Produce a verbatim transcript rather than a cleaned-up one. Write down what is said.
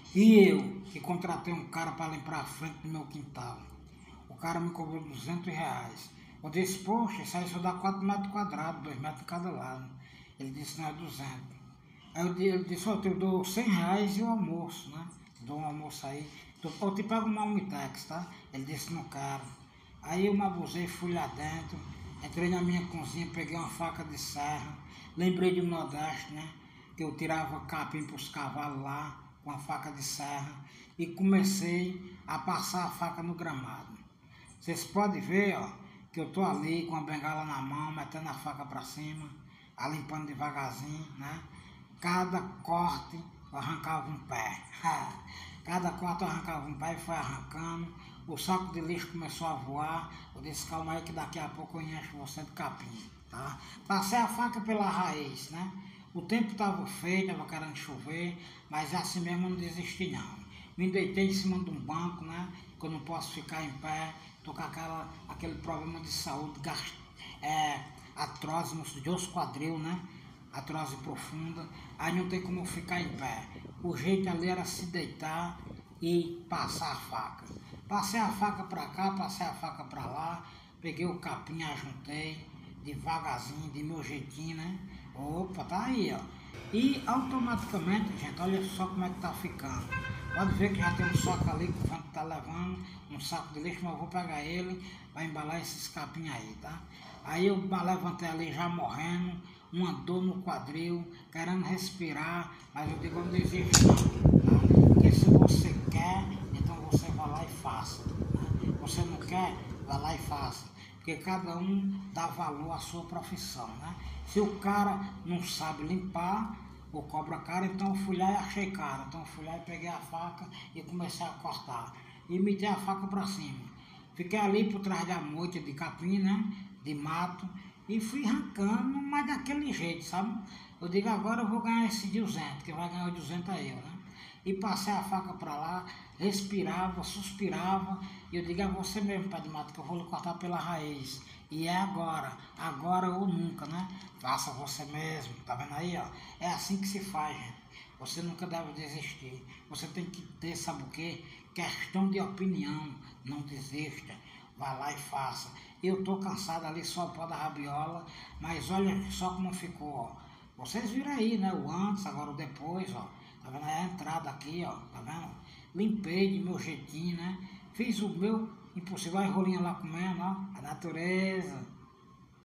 E eu, que contratei um cara para limpar a frente do meu quintal. O cara me cobrou duzentos reais. Eu disse, poxa, isso aí só dá quatro metros quadrados, dois metros de cada lado. Ele disse, não, é duzentos. Aí eu, di- eu disse, ó, eu dou cem reais e o almoço, né? Dou um almoço aí. Eu eu te pago uma Umitex, tá? Ele disse, não quero. Aí eu me abusei, fui lá dentro, entrei na minha cozinha, peguei uma faca de serra, lembrei do Nordeste, né? Que eu tirava capim para os cavalos lá, com a faca de serra, e comecei a passar a faca no gramado. Vocês podem ver, ó, que eu tô ali com a bengala na mão, metendo a faca para cima, a limpando devagarzinho, né? Cada corte eu arrancava um pé. Cada corte eu arrancava um pé e foi arrancando. O saco de lixo começou a voar. Eu disse, calma aí que daqui a pouco eu encho você de capim, tá? Passei a faca pela raiz, né? O tempo estava feio, estava querendo chover, mas assim mesmo eu não desisti não. Me deitei em cima de um banco, né? Que eu não posso ficar em pé. Tô com aquela, aquele problema de saúde, gast, é, atrose de osso quadril, né? Atrose profunda. Aí não tem como eu ficar em pé. O jeito ali era se deitar e passar a faca. Passei a faca pra cá, passei a faca pra lá, peguei o capim, ajuntei, devagarzinho, de meu jeitinho, né? Opa, tá aí, ó. E automaticamente, gente, olha só como é que tá ficando. Pode ver que já tem um saco ali que o vento tá levando, um saco de lixo, mas eu vou pegar ele para embalar esses capim aí, tá? Aí eu me levantei ali já morrendo, uma dor no quadril, querendo respirar, mas eu digo, não desiste não, tá? Porque se você quer, então você vai lá e faça, né? Você não quer, vai lá e faça. Porque cada um dá valor à sua profissão, né? Se o cara não sabe limpar, ou cobra cara, então eu fui lá e achei cara. Então eu fui lá e peguei a faca e comecei a cortar. E meti a faca pra cima. Fiquei ali por trás da moita de capim, né? De mato. E fui arrancando, mas daquele jeito, sabe? Eu digo, agora eu vou ganhar esse duzentos, que vai ganhar o duzentos é eu, né? E passei a faca pra lá, respirava, suspirava, e eu digo, é você mesmo, pé de mato, que eu vou lhe cortar pela raiz. E é agora, agora ou nunca, né? Faça você mesmo, tá vendo aí, ó? É assim que se faz, gente. Você nunca deve desistir. Você tem que ter, sabe o quê? Questão de opinião. Não desista. Vá lá e faça. Eu tô cansado ali só o pó da rabiola, mas olha só como ficou, ó. Vocês viram aí, né? O antes, agora o depois, ó. Tá vendo? É a entrada aqui, ó. Tá vendo? Limpei de meu jeitinho, né? Fiz o meu impossível. Olha a rolinha lá comendo, ó. A natureza.